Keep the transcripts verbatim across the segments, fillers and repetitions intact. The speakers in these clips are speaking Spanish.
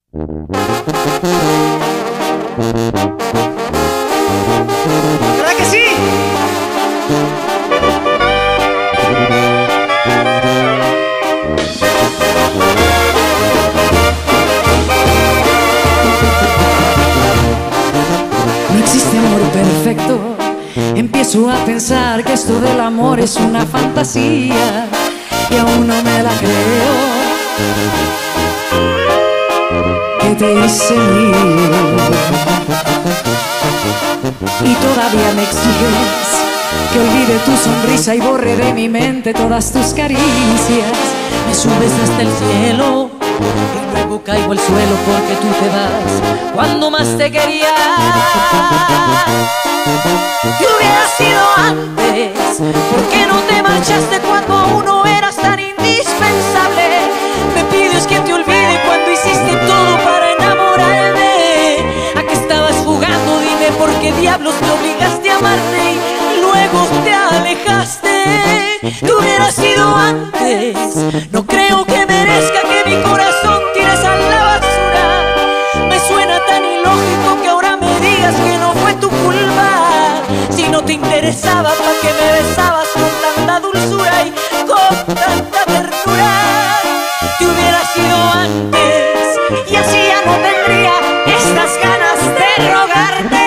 ¿Verdad que sí? No existe amor perfecto. Empiezo a pensar que esto del amor es una fantasía y aún no me la creo, que te hice mío y todavía me exiges que olvide tu sonrisa y borre de mi mente todas tus caricias. Me subes hasta el cielo y luego caigo al suelo porque tú te vas cuando más te quería. Te hubiera sido antes, ¿por qué no te marchaste cuando aún no eras tan indispensable? Me pides que te olvide cuando hiciste todo para enamorarme. ¿A qué estabas jugando? Dime por qué diablos te obligaste a amarme y luego te alejaste. Te hubiera sido antes, no creo que merezca que mi corazón tires a la basura. Me suena tan ilógico que ahora me digas que no fue tu culpa. Si no te interesaba, ¿para qué me besabas con tanta dulzura y con tanta ternura? Te hubiera sido antes Y así ya no tendría estas ganas de rogarte.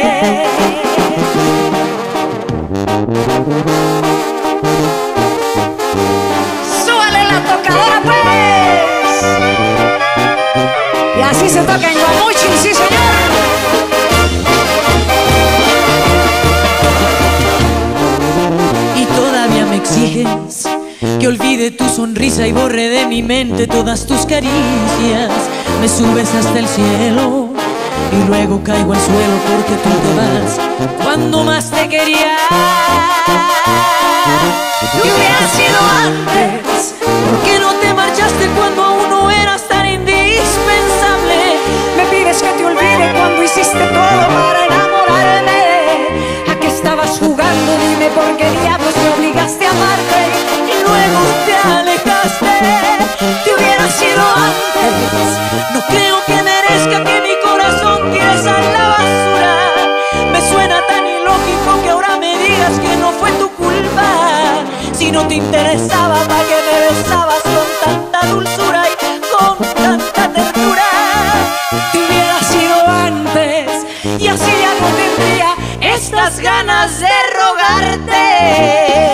¡Súbale la tocadora, pues! Y así se toca en Guamuchi, sí, señor. y todavía me exiges que olvide tu sonrisa y borre de mi mente todas tus caricias. Me subes hasta el cielo y luego caigo al suelo porque tú te vas cuando más te quería. Te hubiera sido antes, ¿Por qué no te marchaste cuando aún no eras tan indispensable? me pides que te olvide cuando hiciste todo para enamorarme. ¿A qué estabas jugando? Dime por qué diablos me obligaste a amarte Y luego te alejaste. te hubiera sido antes. No creo que merezca que mi corazón tires a la basura. Me suena tan ilógico que ahora me digas que no fue tu culpa. Si no te interesaba, ¿para qué me besabas con tanta dulzura y con tanta ternura? Te hubiera sido antes y así ya no tendría estas ganas de rogarte.